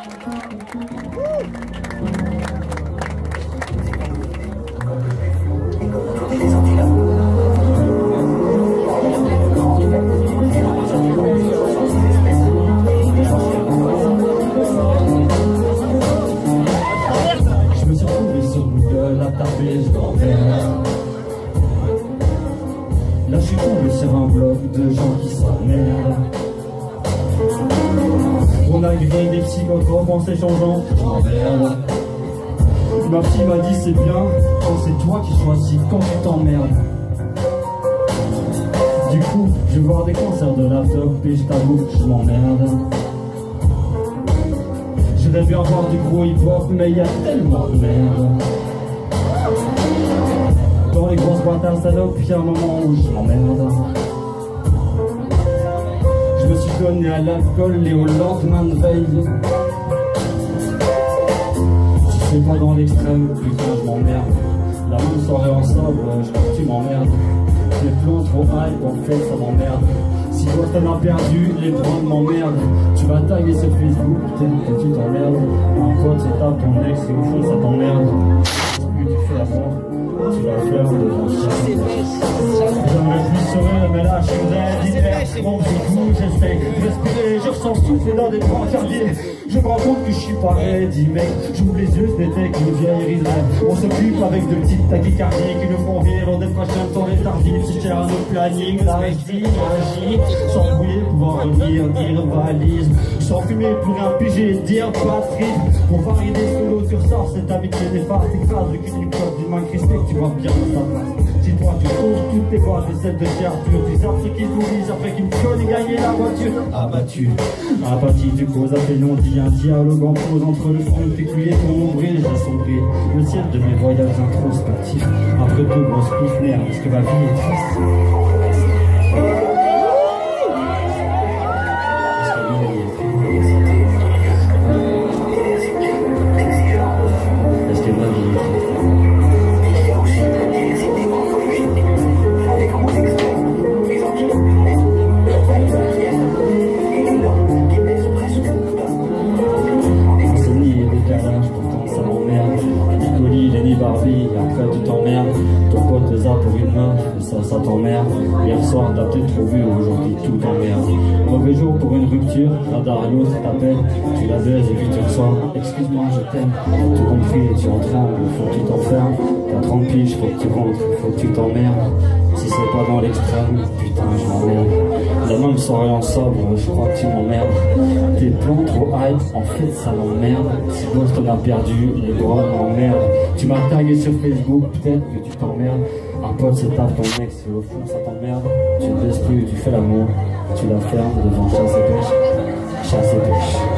Là je suis tombé sur un blog de gens qui s'emmerdent. On a grillé des psychotropes en s'échangeant, je m'emmerde. Ma fille m'a dit c'est bien quand c'est toi qui choisis quand tu t'emmerdes. Du coup je vais voir des concerts de laptop et je t'avoue que je m'emmerde. Je voudrais bien voir du gros hip-hop mais y a tellement de merde. Dans les grosses boîtes à salope, y'a un moment où je m'emmerde. Je me suis donné à l'alcool et au lendemain de veille. Si c'est pas dans l'extrême, putain je m'emmerde. La même soirée en sobre, je crois que tu m'emmerdes. Les plans trop hype, en fait ça m'emmerde. Si Boston a perdu, les drones m'emmerdent. Tu vas taguer sur Facebook, peut-être que tu t'emmerdes. Un pote se tape ton ex et au fond ça t'emmerde. Plus tu fais l'amour, tu vas faire devant ça. J'aimerais plus sourire, mais là je suis raide. Mon coup, j'essaie de respirer, je ressens souffler dans des brancardiers. Je me rends compte que je suis pas ready, mec. J'ouvre les yeux, ce n'était qu'une vieille risette. On s'occupe avec de petites tachycardies qui nous font rire. On dépasse un temps les tardifs, c'est cher à nos planning. La régie, agit, sans brouiller, pouvoir relire, dire valise. Sans fumer, plus rien piger, dire Patrick. Pour valider sous l'eau, tu ressors cette amitié néfaste. Écrase le cul du corps d'une main crispée que tu vois bien dans ta place. Si toi tu trouves toutes tes voix, des celles de Arthur, tu sais ceux qui nous disent après qu'ils me collent et gagner la voiture. Abattu, apathie du cause, appelons dit un dialogue en pause entre le front de tes cuillers, ton nombril, j'assombris le ciel de mes voyages introspectifs. Après deux grosses piffes, merde, est-ce que ma vie est triste? Barbie, après tu t'emmerdes, ton pote te zappe pour une meuf, ça t'emmerde. Hier soir t'as peut-être trop vu, aujourd'hui tout t'emmerde. Mauvais jour pour une rupture, radar à l'autre t'appelle, tu la baises et puis tu reçois. Excuse-moi, je t'aime, tout compris et tu entraînes, faut que tu t'enfermes. T'as 30 piges, faut que tu rentres, faut que tu t'emmerdes. Si c'est pas dans l'extrême, putain je m'emmerde. La même soirée en sobre, je crois que tu m'emmerdes. Tes plans trop hype, en fait ça m'emmerde. Si Boston a perdu, les bras m'emmerdent. Tu m'as tagué sur Facebook, peut-être que tu t'emmerdes. Un pote se tape ton ex et au fond ça t'emmerde. Tu ne baisses plus, tu fais l'amour, tu la fermes devant chasse et pêche. Chasse et pêche.